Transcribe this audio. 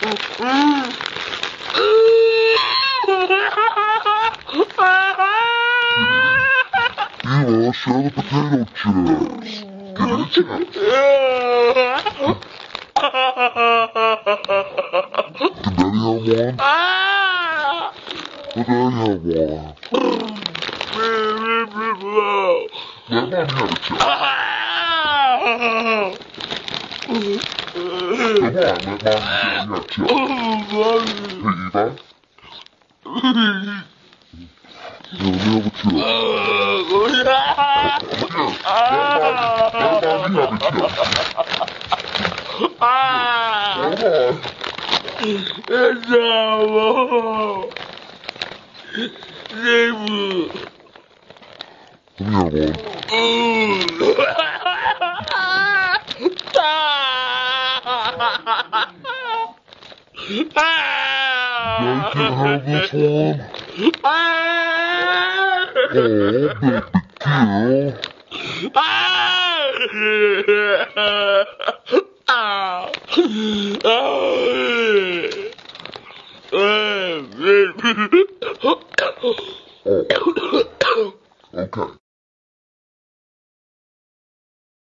Eli, share the potato chips. Give me the chips. Can Daddy have one? Let Daddy have one. Let Mommy have a chip. Come on, let Mommy have a chip. Hey, Eva. Let me have a chip. Let Mommy have a chip. Come on. Let me have one. Daddy can have this one. Oh, baby girl. Okay.